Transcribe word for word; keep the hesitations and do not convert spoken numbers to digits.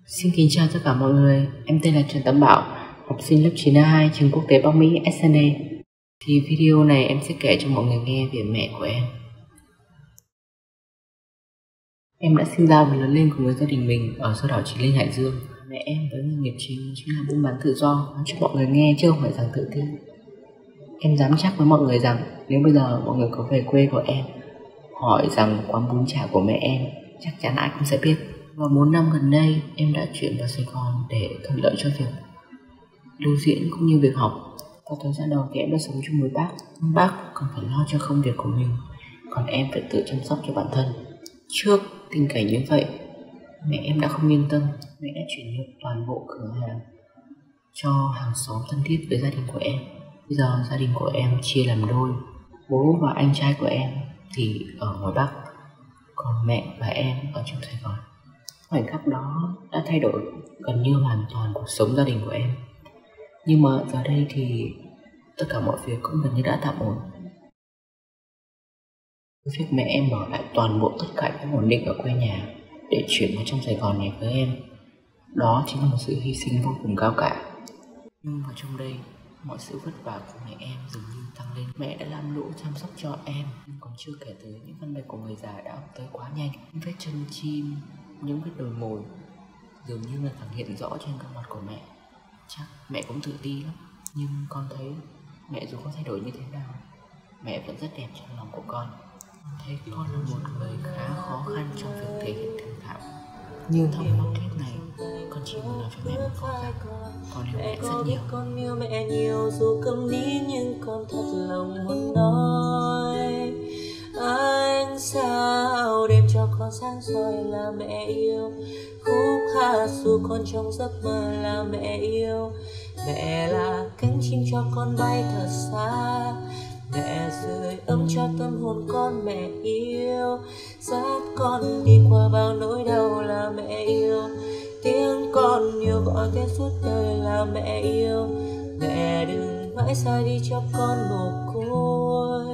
Xin kính chào tất cả mọi người, em tên là Trần Tấn Bảo, học sinh lớp chín A hai trường quốc tế Bắc Mỹ ét en a. Thì video này em sẽ kể cho mọi người nghe về mẹ của em. Em đã sinh ra và lớn lên cùng với gia đình mình ở Sao Đỏ Chí Linh, Hải Dương. Mẹ em với nghề nghiệp chính chính là buôn bán tự do, nói cho mọi người nghe chứ không phải rằng tự tin. Em dám chắc với mọi người rằng nếu bây giờ mọi người có về quê của em hỏi rằng quán bún chả của mẹ em, chắc chắn ai cũng sẽ biết. Và bốn năm gần đây em đã chuyển vào Sài Gòn để thuận lợi cho việc lưu diễn cũng như việc học. Vào thời gian đầu thì em đã sống chung với bác. Bác còn phải lo cho công việc của mình, còn em phải tự chăm sóc cho bản thân. Trước tình cảnh như vậy, mẹ em đã không yên tâm. Mẹ đã chuyển nhượng toàn bộ cửa hàng cho hàng xóm thân thiết với gia đình của em. Bây giờ gia đình của em chia làm đôi. Bố và anh trai của em thì ở ngoài Bắc, còn mẹ và em ở trong Sài Gòn. Khoảnh khắc đó đã thay đổi gần như hoàn toàn cuộc sống gia đình của em. Nhưng mà giờ đây thì tất cả mọi việc cũng gần như đã tạm ổn. Việc mẹ em bỏ lại toàn bộ tất cả những ổn định ở quê nhà để chuyển vào trong Sài Gòn này với em, đó chính là một sự hy sinh vô cùng cao cả. Nhưng vào trong đây, mọi sự vất vả của mẹ em dường như tăng lên. Mẹ đã lam lũ chăm sóc cho em, nhưng còn chưa kể tới những căn bệnh của người già đã ập tới quá nhanh. Những vết chân chim, những vết đồi mồi dường như là càng hiện rõ trên gương mặt của mẹ. Chắc mẹ cũng tự ti lắm, nhưng con thấy mẹ dù có thay đổi như thế nào, mẹ vẫn rất đẹp trong lòng của con. Con thấy con là một người khá khó khăn trong việc thể hiện tình cảm. Nhưng thông qua clip này, con chỉ muốn nói cho mẹ một câu rằng con yêu mẹ rất nhiều. Con yêu mẹ nhiều dù câm nín nhưng con thật lòng muốn nói. Ánh sao đêm cho con sáng soi là mẹ yêu. Khúc hát dù con trong giấc mơ là mẹ yêu. Mẹ là cánh chim cho con bay thật xa. Mẹ sưởi ấm cho tâm hồn con, mẹ yêu. Dắt con đi qua bao nỗi đau là mẹ yêu. Tiếng con nhiều gọi tên suốt đời là mẹ yêu. Mẹ đừng mãi xa đi cho con mồ côi.